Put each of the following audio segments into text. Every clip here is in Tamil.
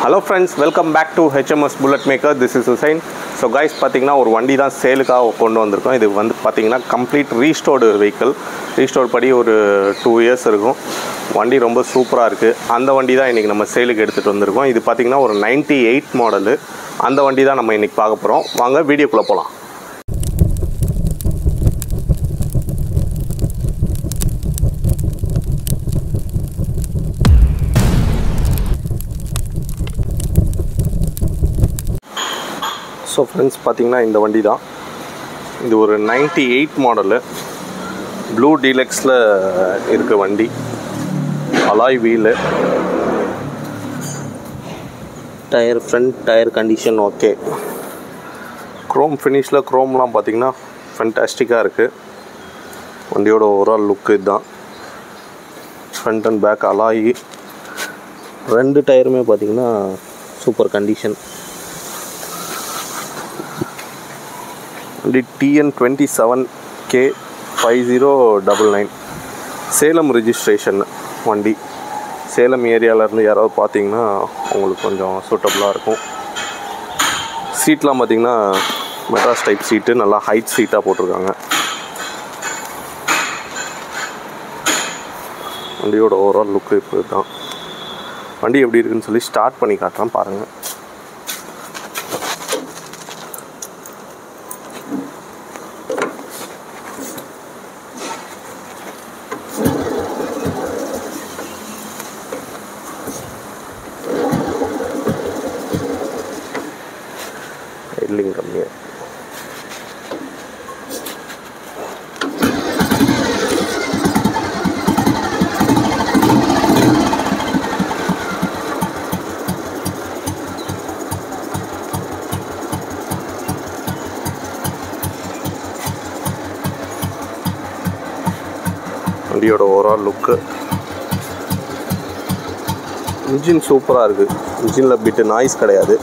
Hello friends, welcome back to HMS Bullet Maker. This is Hussein. So guys, பாத்தீங்கன்னா ஒரு வண்டி தான் சேலுக்காக கொண்டு வந்திருக்கோம். இது வந்து பாத்தீங்கன்னா கம்ப்ளீட் ரீஸ்டோர்டு வெஹிக்கிள். ரீஸ்டோர் படி ஒரு 2 இயர்ஸ் இருக்கும். வண்டி ரொம்ப சூப்பரா இருக்கு. அந்த வண்டி தான் இன்னைக்கு நம்ம சேலுக்கு எடுத்துட்டு வந்திருக்கோம். இது பாத்தீங்கன்னா ஒரு 98 மாடல். அந்த வண்டி தான் நம்ம இன்னைக்கு பார்க்க போறோம். வாங்க வீடியோக்குள்ள போலாம். ஸோ ஃப்ரெண்ட்ஸ் பார்த்தீங்கன்னா இந்த வண்டி தான். இது ஒரு 98 மாடலு ப்ளூ டீலக்ஸில் இருக்க வண்டி. Alloy wheel, tyre front tyre condition okay. Chrome ஃபினிஷில் க்ரோம்லாம் பார்த்தீங்கன்னா ஃபென்டாஸ்டிக்காக இருக்குது. வண்டியோட ஓவரால் லுக்கு இதுதான். ஃப்ரண்ட் அண்ட் பேக் அலாய், 2 டயருமே பார்த்தீங்கன்னா சூப்பர் கண்டிஷன். வண்டி TN27K5099 சேலம் ரிஜிஸ்ட்ரேஷன் வண்டி. சேலம் ஏரியாவிலேருந்து யாராவது பார்த்தீங்கன்னா உங்களுக்கு கொஞ்சம் சூட்டபுளாக இருக்கும். சீட்லாம் பார்த்தீங்கன்னா மெட்ராஸ் டைப் சீட்டு, நல்லா ஹைட் சீட்டாக போட்டிருக்காங்க. வண்டியோட ஓவரால் லுக்கு இப்போ தான். வண்டி எப்படி இருக்குன்னு சொல்லி ஸ்டார்ட் பண்ணி காட்டுறேன் பாருங்கள். ஹெட்லிங் கம்மியாக, வண்டியோட ஓவரால் லுக்கு. இன்ஜின் சூப்பராக இருக்குது. இன்ஜினில் பிட்டு நாய்ஸ் கிடையாது.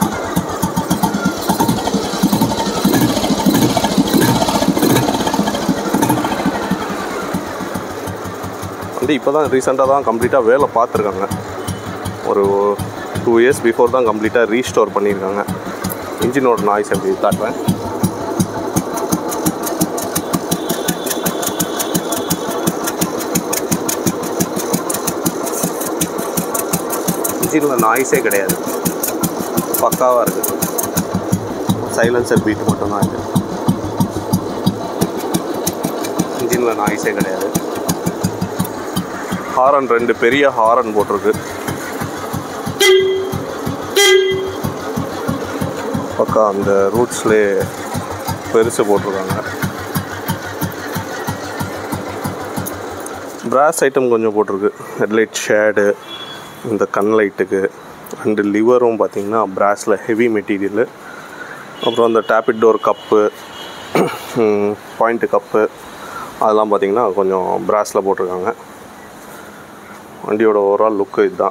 வண்டி இப்போ தான் ரீசெண்டாக தான் கம்ப்ளீட்டாக வேலை பார்த்துருக்காங்க. ஒரு 2 இயர்ஸ் பிஃபோர் தான் கம்ப்ளீட்டாக ரீஸ்டோர் பண்ணியிருக்காங்க. இன்ஜினோட நாய்ஸ் எப்படி காட்டுறேன். இன்ஜினில் நாய்ஸே கிடையாது, பக்காவாக இருக்குது. சைலன்சர் பீட் மட்டும்தான் இருக்குது. இன்ஜினில் நாய்ஸே கிடையாது. ஹாரன் 2 பெரிய ஹாரன் போட்டிருக்கு. பக்கா அந்த ரூட்ஸ்லேயே பெருசு போட்டிருக்காங்க. பிராஸ் ஐட்டம் கொஞ்சம் போட்டிருக்கு. ஹெட்லைட் ஷேடு, இந்த கண் லைட்டுக்கு 2 லிவரும் பார்த்திங்கன்னா பிராஸில் ஹெவி மெட்டீரியலு. அப்புறம் அந்த tappet door cup, point cup, அதெல்லாம் பார்த்திங்கன்னா கொஞ்சம் பிராஸில் போட்டிருக்காங்க. வண்டியோட ஓவரால் லுக்கு இதுதான்.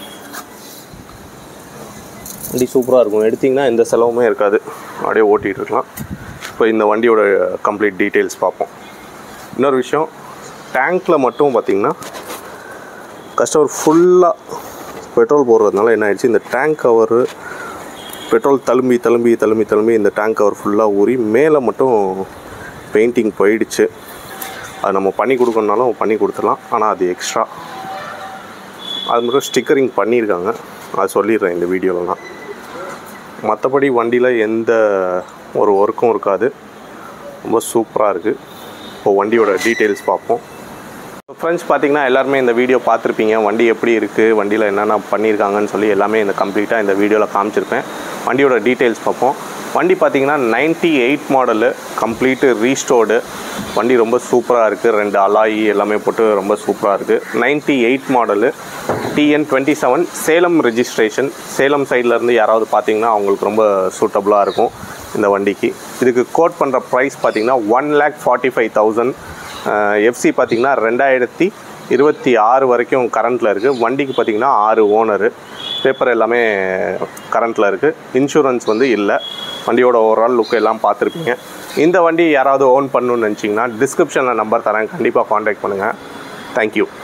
வண்டி சூப்பராக இருக்கும். எடுத்திங்கன்னா எந்த செலவுமே இருக்காது, அப்படியே ஓட்டிகிட்டு இருக்கலாம். இப்போ இந்த வண்டியோட கம்ப்ளீட் டீட்டெயில்ஸ் பார்ப்போம். இன்னொரு விஷயம், டேங்க்கில் மட்டும் பார்த்திங்கன்னா கஸ்டமர் ஃபுல்லாக பெட்ரோல் போடுறதுனால என்ன ஆயிடுச்சு, இந்த டேங்க் கவரு பெட்ரோல் தழும்பி இந்த டேங்க் கவர் ஃபுல்லாக ஊறி மேலே மட்டும் பெயிண்டிங் போயிடுச்சு. அது நம்ம பண்ணி கொடுக்கணுனாலும் பண்ணி கொடுத்துடலாம், ஆனால் அது எக்ஸ்ட்ரா. அது மட்டும் ஸ்டிக்கரிங் பண்ணியிருக்காங்க, அது சொல்லிடுறேன் இந்த வீடியோலலாம். மற்றபடி வண்டியில் எந்த ஒரு ஒர்க்கும் இருக்காது. ரொம்ப சூப்பராக இருக்குது. இப்போ வண்டியோட டீட்டெயில்ஸ் பார்ப்போம். ஃப்ரெண்ட்ஸ் பார்த்தீங்கன்னா எல்லாருமே இந்த வீடியோ பார்த்துருப்பீங்க. வண்டி எப்படி இருக்குது, வண்டியில் என்னென்ன பண்ணியிருக்காங்கன்னு சொல்லி எல்லாமே இந்த கம்ப்ளீட்டாக இந்த வீடியோவில் காமிச்சிருப்பேன். வண்டியோட டீட்டெயில்ஸ் பார்ப்போம். வண்டி பார்த்தீங்கன்னா 98 மாடலு, கம்ப்ளீட்டு ரீஸ்டோர்டு வண்டி. ரொம்ப சூப்பராக இருக்குது. 2 அலாயி எல்லாமே போட்டு ரொம்ப சூப்பராக இருக்குது. 98 model, TN27 Salem registration. Salem சைட்லேருந்து யாராவது பார்த்தீங்கன்னா அவங்களுக்கு ரொம்ப சூட்டபுளாக இருக்கும் இந்த வண்டிக்கு. இதுக்கு கோட் பண்ணுற ப்ரைஸ் பார்த்தீங்கன்னா 1,45,000. எஃப்சி பார்த்திங்கன்னா 2026 வரைக்கும் கரண்ட்டில் இருக்குது. வண்டிக்கு பார்த்திங்கன்னா 6 ஓனரு. பேப்பர் எல்லாமே கரண்ட்டில் இருக்குது. இன்சூரன்ஸ் வந்து இல்லை. வண்டியோட ஓவரால் லுக் எல்லாம் பார்த்துருப்பீங்க. இந்த வண்டி யாராவது ஓன் பண்ணணுன்னு நினச்சிங்கன்னா டிஸ்கிரிப்ஷனில் நம்பர் தரேன், கண்டிப்பாக காண்டாக்ட் பண்ணுங்கள். தேங்க்யூ.